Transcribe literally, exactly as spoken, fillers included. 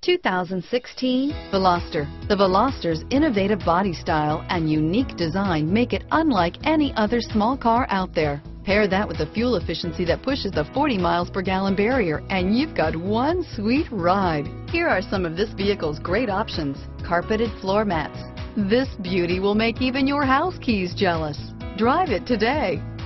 two thousand sixteen Veloster. The Veloster's innovative body style and unique design make it unlike any other small car out there. Pair that with a fuel efficiency that pushes the forty miles per gallon barrier, and you've got one sweet ride. Here are some of this vehicle's great options: carpeted floor mats. This beauty will make even your house keys jealous. Drive it today.